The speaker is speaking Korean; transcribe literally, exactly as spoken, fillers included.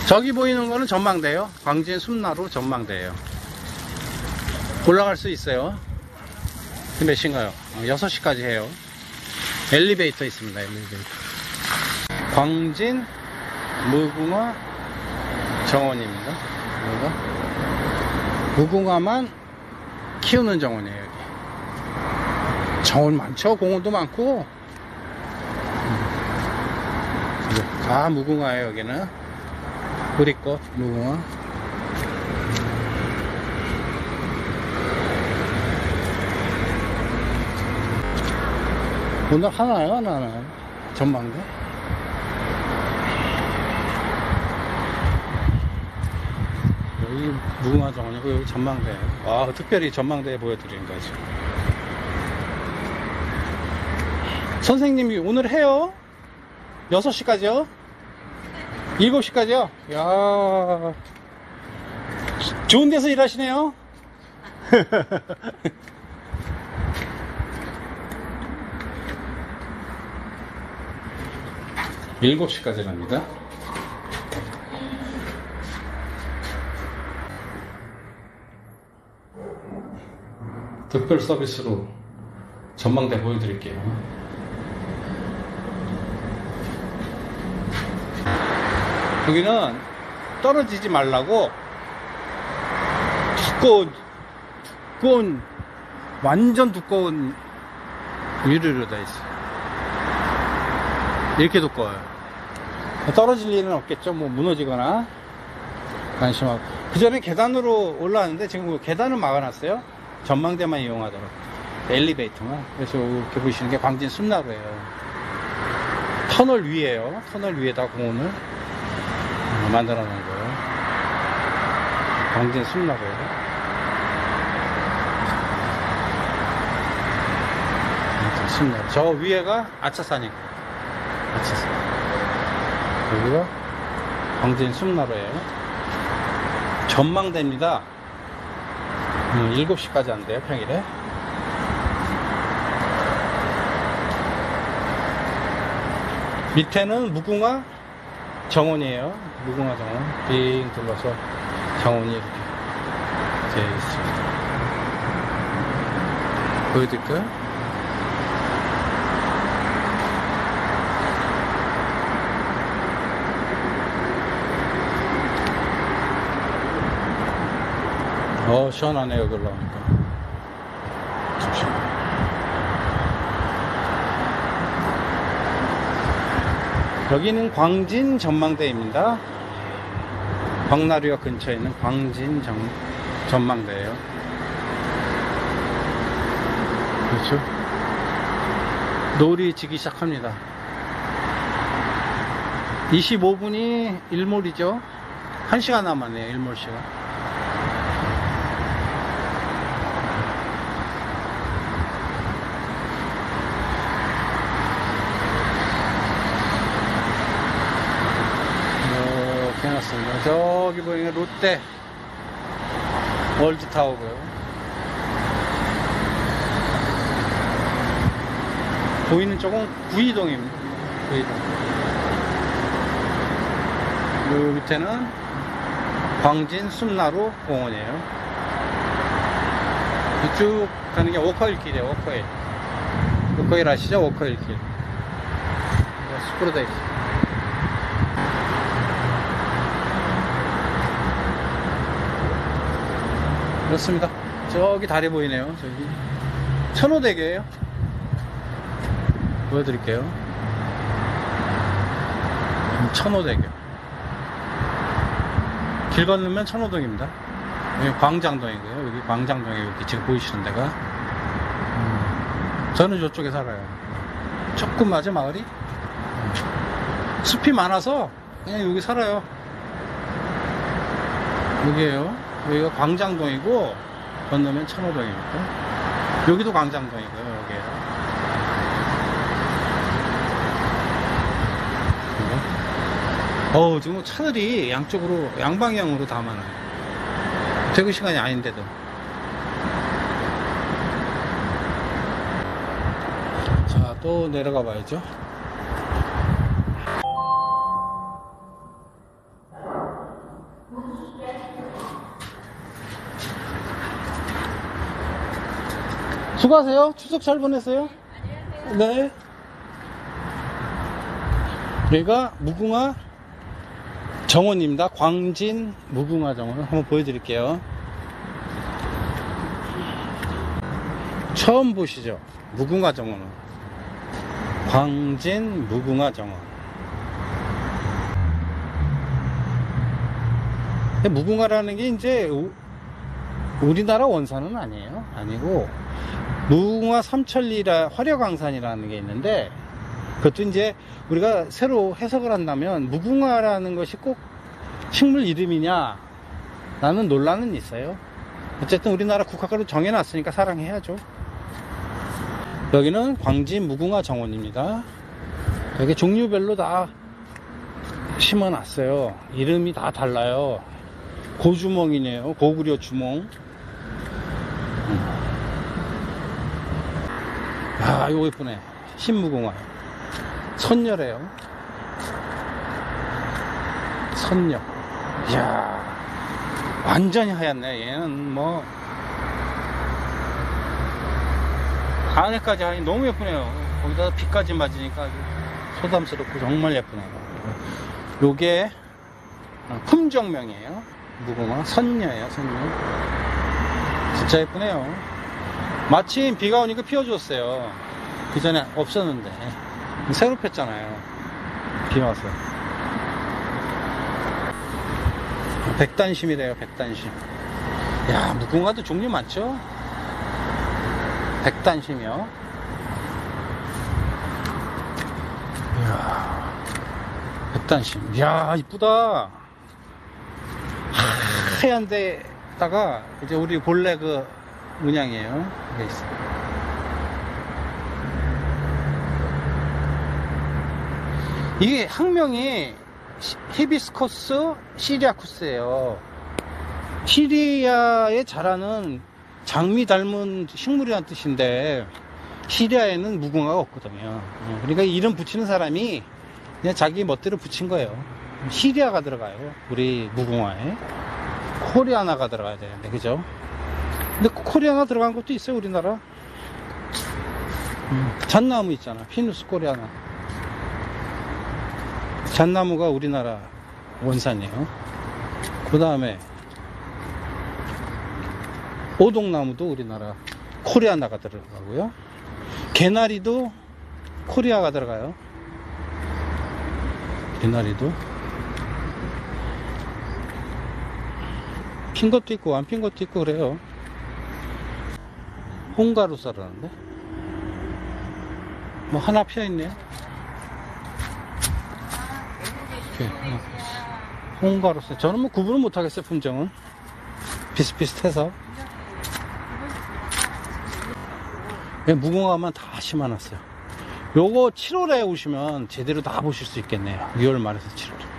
저기 보이는 거는 전망대요. 광진 숨나루 전망대예요. 올라갈 수 있어요. 몇 시인가요? 여섯 시까지 해요. 엘리베이터 있습니다. 엘리베이터. 광진 무궁화 정원입니다. 여기가 무궁화만 키우는 정원이에요. 여기 정원 많죠. 공원도 많고 다 무궁화예요. 여기는 보리꽃 무궁화. 오늘 하나요? 안 하나요? 전망대? 여기 무궁화 정원이고 여기 전망대. 와, 특별히 전망대 보여드리는 거죠. 선생님이 오늘 해요? 여섯 시까지요? 일곱 시까지요? 이야, 좋은 데서 일하시네요? 일곱 시까지랍니다. 특별 서비스로 전망대 보여드릴게요. 여기는 떨어지지 말라고 두꺼운, 두꺼운, 완전 두꺼운 유리로 돼 있어요. 이렇게 두꺼워요. 떨어질 일은 없겠죠. 뭐 무너지거나. 안심하고. 그 전에 계단으로 올라왔는데 지금 계단은 막아놨어요. 전망대만 이용하도록. 엘리베이터만. 그래서 이렇게 보시는 게 광진 숨나루예요. 터널 위에요. 터널 위에다 공원을 만들어 놓은 거예요. 광진 숨나루예요. 숨나루. 저 위에가 아차산이고. 아차산. 여기가 광진 숨나루예요. 전망대입니다. 음, 일곱 시까지 한대요, 평일에. 밑에는 무궁화 정원이에요. 무궁화 정원. 빙 둘러서 정원이 이렇게 되어 있습니다. 보여드릴까요? 어, 시원하네요. 여기 올라오니까. 조심. 여기는 광진 전망대입니다. 광나루역 근처에 있는 광진 정, 전망대예요. 그렇죠? 놀이 지기 시작합니다. 이십오 분이 일몰이죠. 한 시간 남았네요. 일몰 시간. 해놨습니다. 저기 보이는 롯데 월드타워고요. 보이는 쪽은 구이동입니다. 구이동. 요 밑에는 광진 숨나루 공원이에요. 이쪽 가는 게 워커힐 길이에요. 워커힐. 워커힐 아시죠? 워커힐 길. 숲으로 되어 있어요. 그렇습니다. 저기 다리 보이네요. 저기 천호대교예요. 보여드릴게요. 천호대교. 길 건너면 천호동입니다. 여기 광장동이고요. 여기 광장동에 여기 지금 보이시는 데가. 음, 저는 저쪽에 살아요. 조금 맞아 마을이. 음, 숲이 많아서 그냥 여기 살아요. 여기에요. 여기가 광장동이고 건너면 천호동입니다. 여기도 광장동이고요. 여기에요. 어우, 지금 차들이 양쪽으로 양방향으로 다 많아요. 퇴근 시간이 아닌데도. 자, 또 내려가 봐야죠. 수고하세요. 추석 잘 보냈어요? 네. 여기가 무궁화 정원입니다. 광진 무궁화 정원 한번 보여드릴게요. 처음 보시죠? 무궁화 정원은 광진 무궁화 정원. 무궁화라는 게 이제 우, 우리나라 원산은 아니에요. 아니고 무궁화 삼천리라 화려강산이라는 게 있는데, 그것도 이제 우리가 새로 해석을 한다면 무궁화라는 것이 꼭 식물 이름이냐 라는 논란은 있어요. 어쨌든 우리나라 국화가로 정해놨으니까 사랑해야죠. 여기는 광진 무궁화 정원입니다. 여기 종류별로 다 심어놨어요. 이름이 다 달라요. 고주몽이네요. 고구려 주몽. 아, 이거 예쁘네. 신무궁화. 선녀래요. 선녀. 이야, 완전히 하얗네. 얘는 뭐 안에까지 하니 너무 예쁘네요. 거기다 비까지 맞으니까 아주 소담스럽고 정말 예쁘네요. 요게 품종명이에요. 무궁화 선녀예요. 선녀. 진짜 예쁘네요. 마침 비가 오니까 피워줬어요. 그 전에 없었는데 새로 폈잖아요. 비 와서. 백단심이래요. 백단심. 야, 무궁화도 종류 많죠? 백단심이요. 이야, 백단심. 이야, 이쁘다. 하얀 데다가 이제 우리 본래 그 문양이에요. 이게 있어. 이게 학명이 히비스커스 시리아쿠스예요. 시리아에 자라는 장미 닮은 식물이라는 뜻인데 시리아에는 무궁화가 없거든요. 그러니까 이름 붙이는 사람이 그냥 자기 멋대로 붙인 거예요. 시리아가 들어가요. 우리 무궁화에. 코리아나가 들어가야 되는데, 그죠? 근데 코리아나 들어간 것도 있어요, 우리나라. 음, 잣나무 있잖아. 피누스 코리아나. 잣나무가 우리나라 원산이에요. 그 다음에 오동나무도 우리나라 코리아나가 들어가고요. 개나리도 코리아가 들어가요. 개나리도. 핀 것도 있고 안 핀 것도 있고 그래요. 홍가루사라는데 뭐 하나 피어있네요. 홍가루사. 저는 뭐 구분을 못하겠어요. 품종은 비슷비슷해서. 무궁화만 다 심어놨어요. 요거 칠월에 오시면 제대로 다 보실 수 있겠네요. 유월 말에서 칠월.